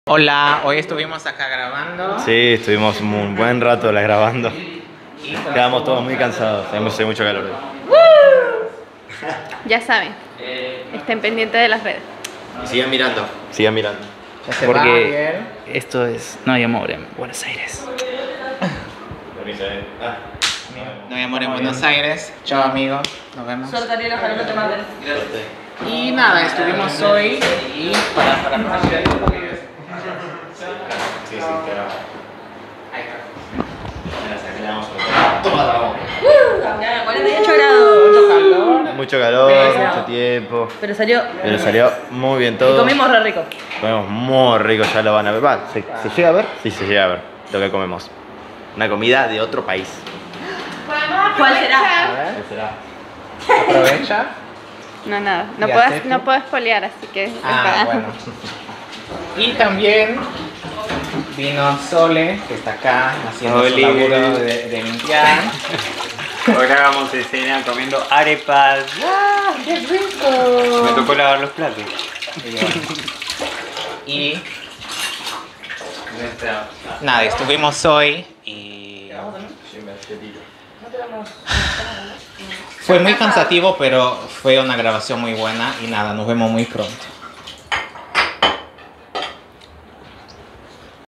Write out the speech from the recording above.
Hola, hoy estuvimos acá grabando. Sí, estuvimos un buen rato grabando. Y pues, Quedamos todos muy cansados, tenemos mucho calor hoy. Ya saben, estén pendientes de las redes. Y sigan mirando. Sigan mirando. ya se va, Porque Ariel. esto es No hay amor en Buenos Aires. No hay amor en Buenos Aires. Chao amigos, nos vemos. Suerte, Ariel, ojalá no te maten. Y nada, estuvimos hoy y para Sí, claro. Ahí está. 48 grados. Mucho calor. Mucho calor, mucho tiempo. Pero salió. Pero salió muy bien Y todo. comimos re rico. Comemos muy rico, ya lo van a ver. Va, ¿se llega a ver? Sí, se llega a ver lo que comemos. Una comida de otro país. ¿Cuál será? A ver, ¿Qué será? aprovecha. No, nada. No ¿Y puedo, aceite? no puedo spoilear, así que. Ah, bueno. Y también vino Sole, que está acá haciendo su Oli. laburo de limpiar. Ahora vamos a escena comiendo arepas. ¡Ah, qué rico! Me tocó lavar los platos. Y nada, estuvimos hoy y fue muy cansativo, pero fue una grabación muy buena y nada, nos vemos muy pronto.